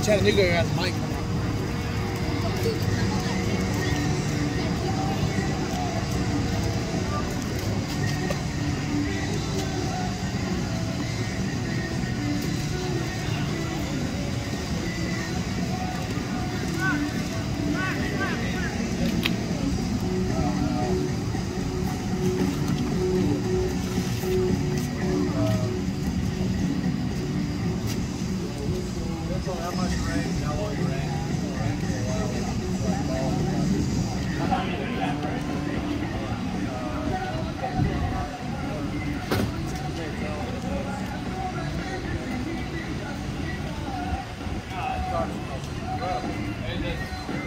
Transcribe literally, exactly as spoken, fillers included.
Chattanooga has Mike. How much rain, how long it rained, rained for a while, like all the time.